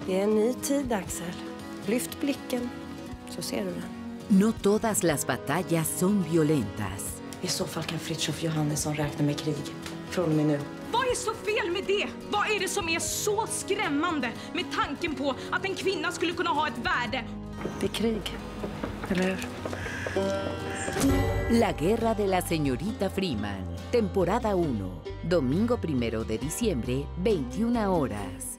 Det är en ny tid, Axel. Lyft blicken, så ser du den. No todas las batallas son violentas. I så fall kan Fritiof Johannesson räkna med krig. Från och med nu. Vad är så fel med det? Vad är det som är så skrämmande med tanken på att en kvinna skulle kunna ha ett värde? Det är krig, eller hur? La guerra de la señorita Freeman, temporada 1, domingo 1 de diciembre, 21 horas.